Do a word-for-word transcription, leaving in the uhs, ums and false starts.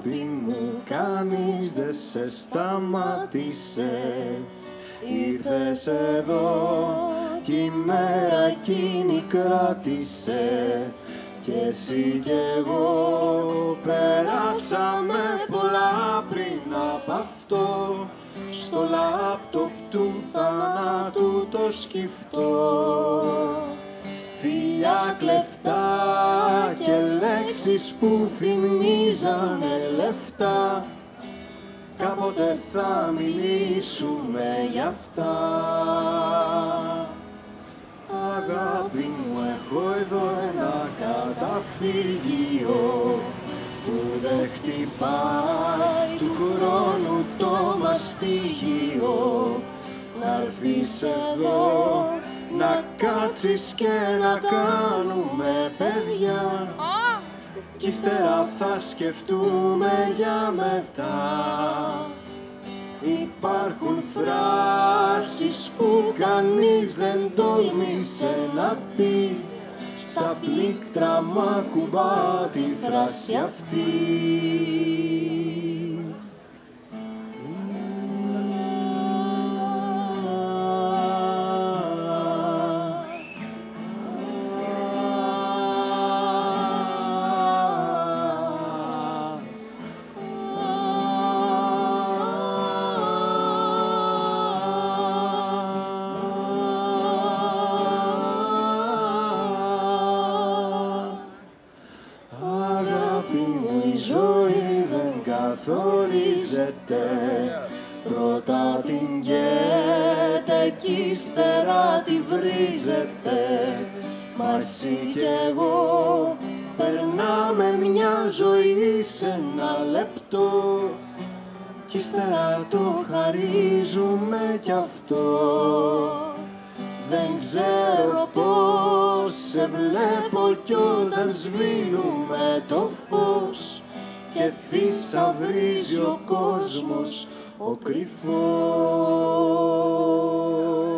αγάπη μου, κανείς δεν σε σταμάτησε. Ήρθες εδώ κι η μέρα εκείνη κράτησε. Κι εσύ κι εγώ περάσαμε πολλά πριν απ' αυτό. Στο λάπτοπ του θανάτου το σκυφτό. Φιλιά κλεφτά και λέξεις που θυμίζανε λεφτά. Κάποτε θα μιλήσουμε γι' αυτά. Αγάπη μου, έχω εδώ ένα καταφύγιο που δεν χτυπάει του χρόνου το μαστίγιο. Να'ρθείς εδώ να κάτσεις και να κάνουμε παιδιά. Κι ύστερα θα σκεφτούμε για μετά. Υπάρχουν φράσεις που κανείς δεν τόλμησε να πει. Στα πλήκτρα μ' ακουμπά τη φράση αυτή. Η ζωή δεν καθορίζεται, πρώτα την γέτε κι ύστερα τη βρίζετε. Μα εσύ κι εγώ περνάμε μια ζωή σε ένα λεπτό κι ύστερα το χαρίζουμε κι αυτό. Δεν ξέρω πώς σε βλέπω κι όταν σβήνουμε το φως και θησαυρίζει ο κόσμος ο κρυφός.